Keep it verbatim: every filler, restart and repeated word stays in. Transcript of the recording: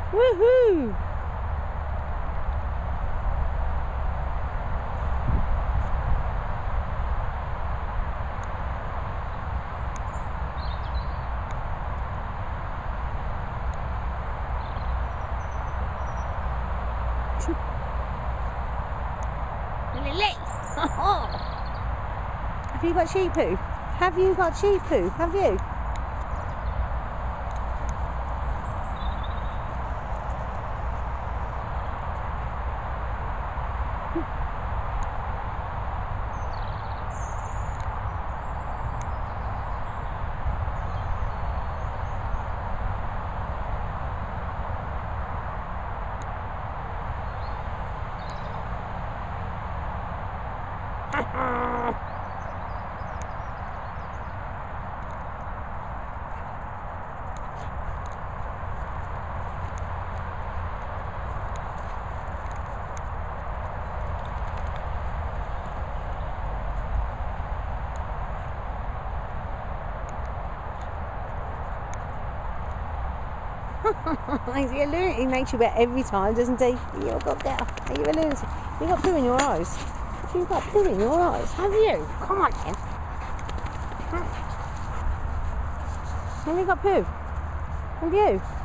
Woohoo! Lillie! Have you got sheep poo? Have you got sheep poo? Have you? He's a lunatic. He makes you wet every time, doesn't he? You've got get Are you a lunatic? You've got poo in your eyes. You've got poo in your eyes, have you? Come on then. Have you got poo? Have you?